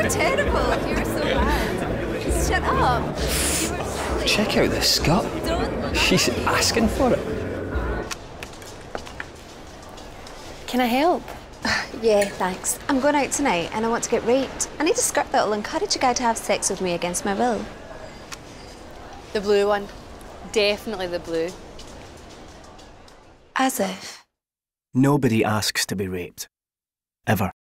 terrible. You're so bad. Shut up. You were silly. Check out this skirt. Don't. She's asking for it. Can I help? Yeah, thanks. I'm going out tonight and I want to get raped. I need a skirt that'll encourage a guy to have sex with me against my will. The blue one. Definitely the blue. As if. Nobody asks to be raped. Ever.